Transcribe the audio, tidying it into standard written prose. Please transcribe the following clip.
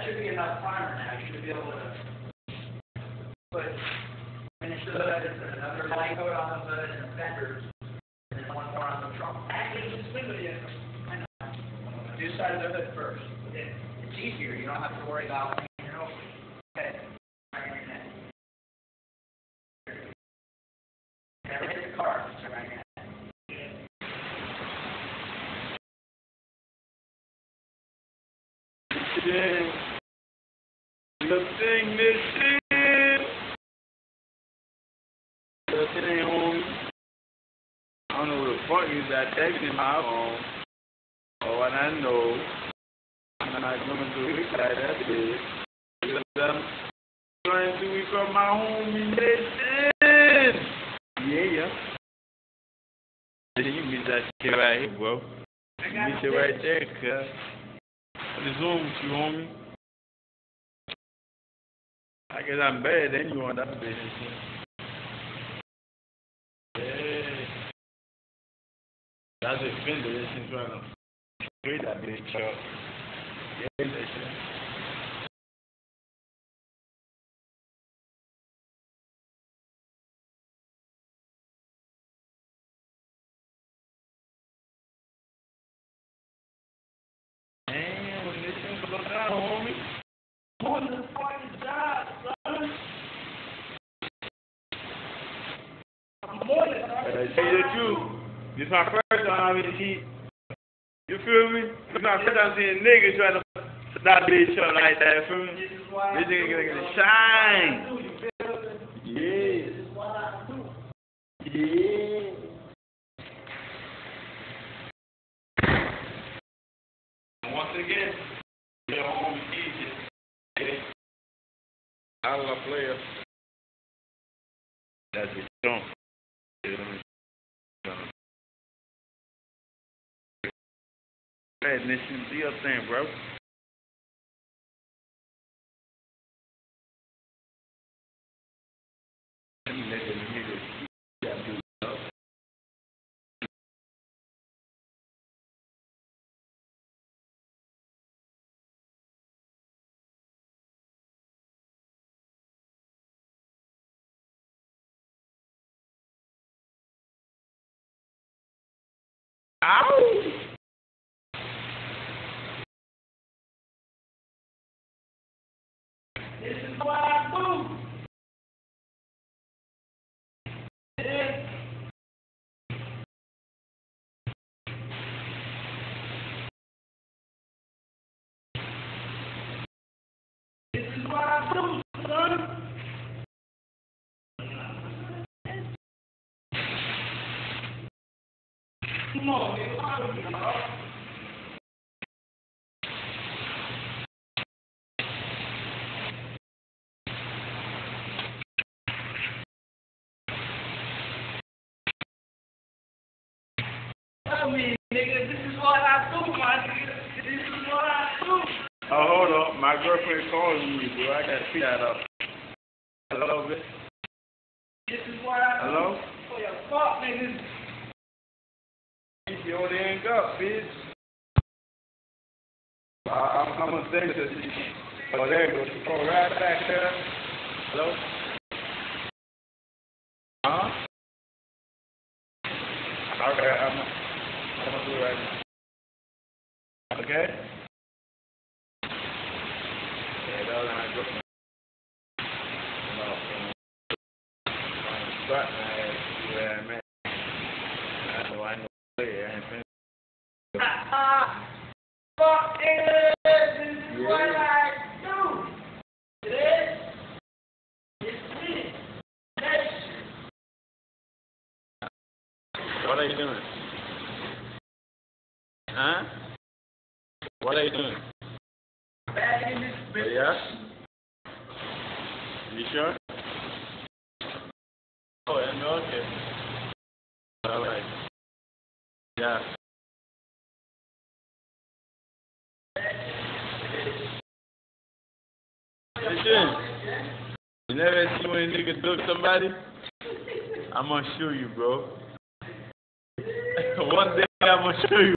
should be enough primer now. You should be able to finish the hood, another light coat on the hood and the fenders, and then one more on the trunk. Actually, just leave it in. I know. Do side of the hood first. It's easier. You don't have to worry about cleaning it over. Okay. Right in your neck. Never hit the car. Right in your neck. Nothing missing. Nothing home. I don't know where the fuck is that texting my phone. Oh, and I know I'm not going to do it like that is. Because I'm trying to wake up my homie missing. Yeah. You miss that shit right here, bro. You miss it right there, cuz. What is wrong with you, homie? I guess I'm better than you on that business. Yeah. That's a fender. This is trying to straight that bitch up. Yeah, that shit. Damn, when this thing go down, homie. On the fucking job, son. I'm on it, son. Tell you the truth. This is my first time I'm eat. You feel me? This is my first time seeing niggas trying to stop bitch up like that, feel me? This nigga gonna get a shine. Yeah. Yeah. Once again, your home easy. I love players. That's it. Don't. Hey, Nation, do your thing, bro. Let me let them hear this. You gotta do it. Ow! This is what I do. This is what I do, son. Come on, man. Tell me, nigga, this is what I do, my nigga. This is what I do. Oh, hold on. My girlfriend calling me, bro. I gotta pick that up. Hello, bitch. This is what I do. Hello? For your fuck, niggas. You only hang up, bitch. I'm gonna send it to you. Oh, there you go. She called right back there. Hello? Huh? Okay, I'm gonna do it right now. Okay? Yeah, that was my girlfriend. No, but where I'm at. I know. Fuck it! This is what I do! It's me! What are you doing? Huh? What are you doing? Back in this bitch. Yeah? You sure? Oh, yeah, no, okay. Alright. Yeah. Listen, you never see when a nigga duck somebody? I'm gonna show you, bro. One day I'm gonna show you.